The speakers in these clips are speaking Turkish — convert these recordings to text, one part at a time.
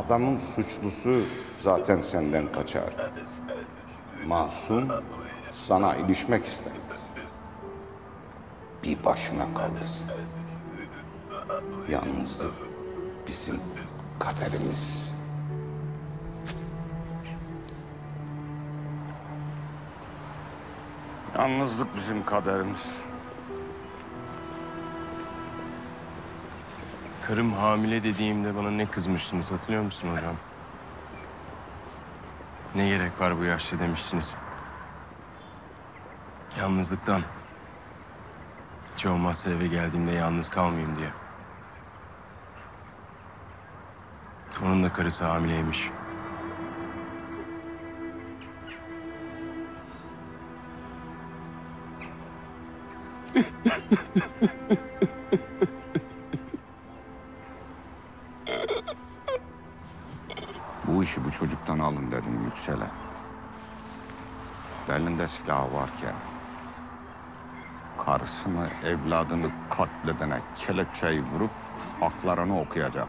Adamın suçlusu zaten senden kaçar. Masum sana ilişmek istemez. Bir başına kalırsın. Yalnızlık bizim kaderimiz. Yalnızlık bizim kaderimiz. Karım hamile dediğimde bana ne kızmıştınız hatırlıyor musun hocam? Ne gerek var bu yaşta demiştiniz. Yalnızlıktan. Hiç olmazsa eve geldiğimde yalnız kalmayayım diye. Onun da karısı hamileymiş. Bu işi bu çocuktan alın dedim Yüksel'e. Belinde silahı varken karısını, evladını katledene kelepçeyi vurup haklarını okuyacak.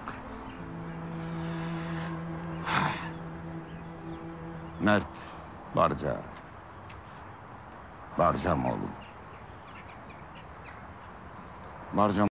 Mert, Barca. Barcam oğlum. Barcam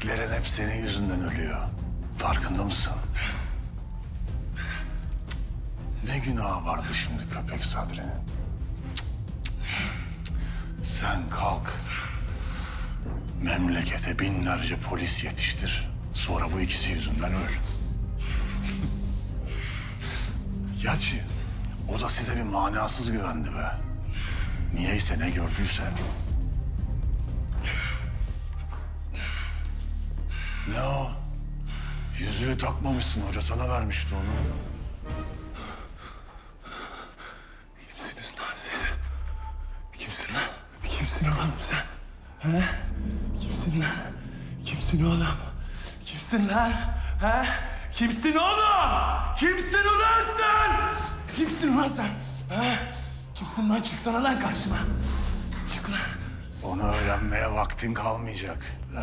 Sevdiklerin hep senin yüzünden ölüyor. Farkında mısın? Ne günahı vardı şimdi köpek Sadri'nin? Sen kalk. Memlekete binlerce polis yetiştir. Sonra bu ikisi yüzünden öl. Gerçi o da size bir manasız güvendi be. Niyeyse ne gördüyse. Ne o? Yüzüğü takmamışsın, hoca sana vermişti onu. Kimsiniz lan siz? Kimsin lan? Kimsin oğlum sen? He? Kimsin lan? Kimsin oğlum? Kimsin lan? He? Kimsin oğlum? Kimsin ulan sen? Kimsin lan sen? He? Kimsin lan? Çıksana lan karşıma. Çık lan. Onu öğrenmeye vaktin kalmayacak.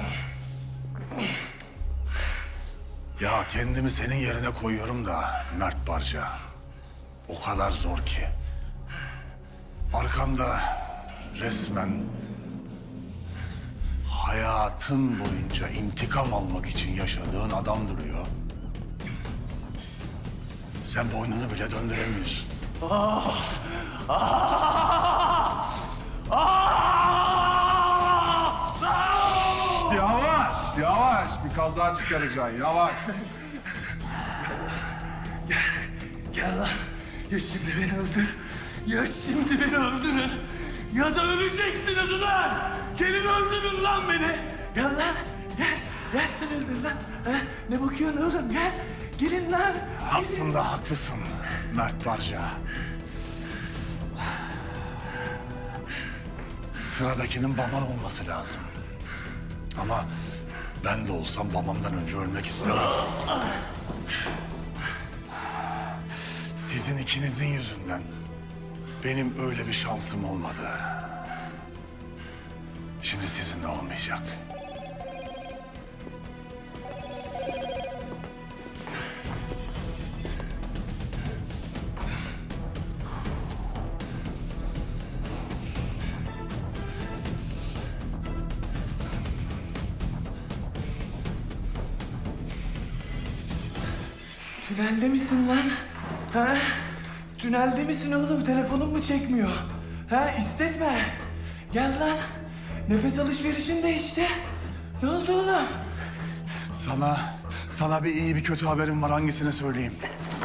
Ya kendimi senin yerine koyuyorum da Mert Barca. O kadar zor ki. Arkanda resmen hayatın boyunca intikam almak için yaşadığın adam duruyor. Sen boynunu bile döndüremiyorsun. Yavaş, yavaş. Bir kaza çıkaracaksın, yavaş. Gel lan. Ya şimdi beni öldür. Ya şimdi beni öldürün. Ya da öleceksiniz ulan. Gelin öldürün lan beni. Gel lan. Gel. Gel sen öldür lan. Ha? Ne bakıyorsun oğlum gel. Gelin lan. Aslında haklısın Mert Barca. Sıradakinin baban olması lazım. Ama ben de olsam babamdan önce ölmek istemem. Sizin ikinizin yüzünden benim öyle bir şansım olmadı. Şimdi sizin de olmayacak. Tünelde misin lan? Ha? Tünelde misin oğlum? Telefonun mu çekmiyor? Ha? İstetme. Gel lan. Nefes alışverişin değişti. Ne oldu oğlum? Sana bir iyi bir kötü haberim var. Hangisini söyleyeyim?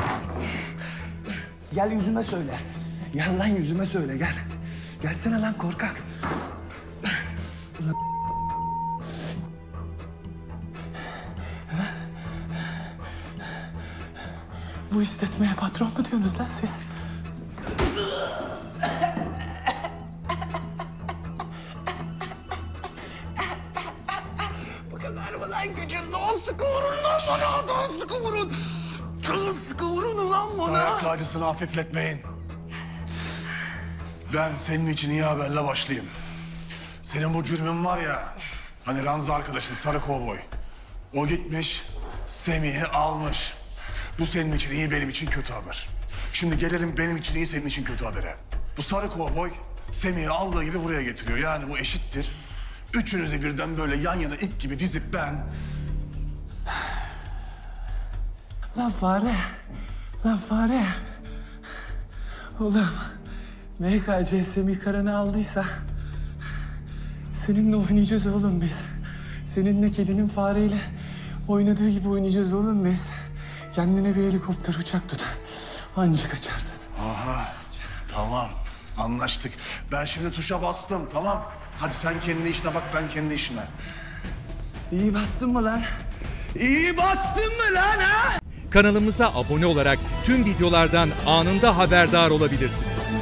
Gel yüzüme söyle. Gel lan yüzüme söyle gel. Gelsene lan korkak. Bu istetmeye patron mu diyorsunuz lan siz? Bu kadar mı lan gücün? Daha sıkı vurun lan bana. Daha sıkı vurun. Daha sıkı vurun lan bana. Ayak acısını hafifletmeyin. Ben senin için iyi haberle başlayayım. Senin bu cürmün var ya, hani Ranza arkadaşın sarı kovboy. O gitmiş, Semih'i almış. Bu senin için iyi, benim için kötü haber. Şimdi gelelim benim için iyi, senin için kötü habere. Bu sarı kovboy Semih'i aldığı gibi buraya getiriyor. Yani bu eşittir. Üçünüzü birden böyle yan yana ip gibi dizip ben... Lan fare. Lan fare. Oğlum MKC Semih Karan'ı aldıysa seninle oynayacağız oğlum biz. Seninle kedinin fareyle oynadığı gibi oynayacağız oğlum biz. Kendine bir helikopter uçak tut. Anca kaçarsın. Aha, tamam. Anlaştık. Ben şimdi tuşa bastım, tamam. Hadi sen kendi işine bak, ben kendi işime. İyi bastın mı lan? İyi bastın mı lan ha? Kanalımıza abone olarak tüm videolardan anında haberdar olabilirsiniz.